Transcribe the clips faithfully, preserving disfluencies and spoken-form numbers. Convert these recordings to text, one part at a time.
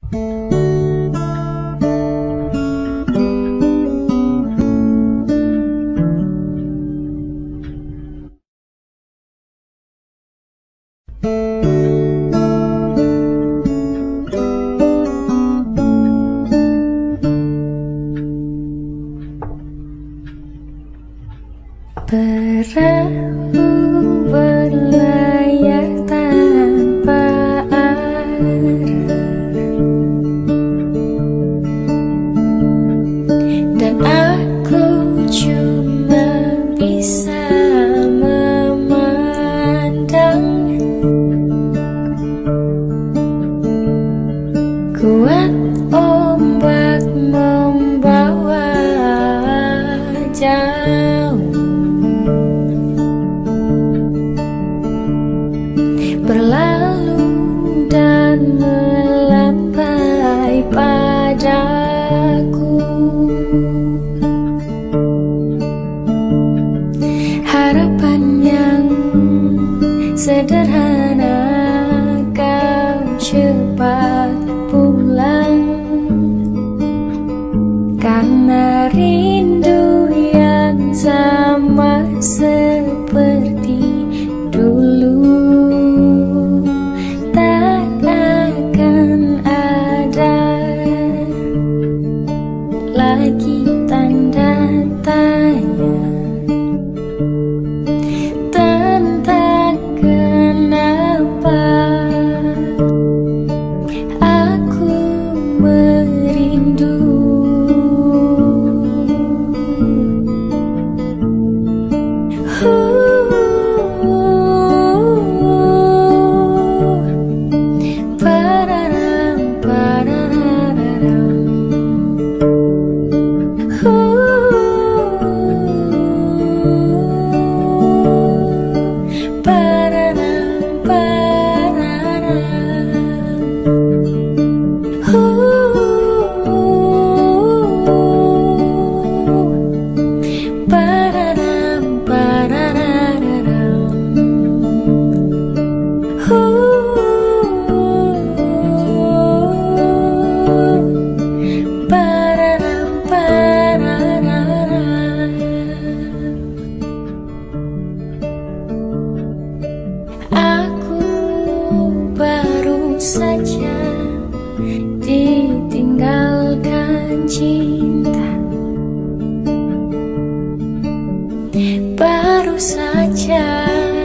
Perahu berlayar tanpa arah, dan aku cuma bisa memandang. Kuat ombak membawa jauh, berlalu dan melambai padaku. Harapan yang sederhana, kau cepat pulang, karena rindu yang sama seperti dulu tak akan ada lagi tanda tanya tentang kenapa aku merindu. Aku baru saja ditinggalkan cinta, baru saja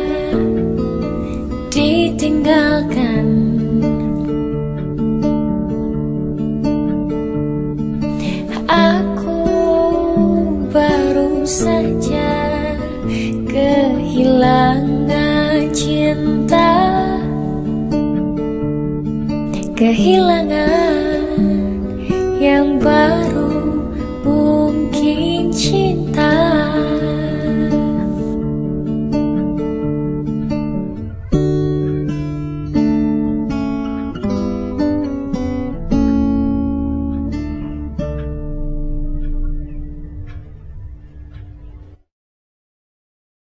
ditinggalkan. Aku baru saja kehilangan cinta, kehilangan yang baru.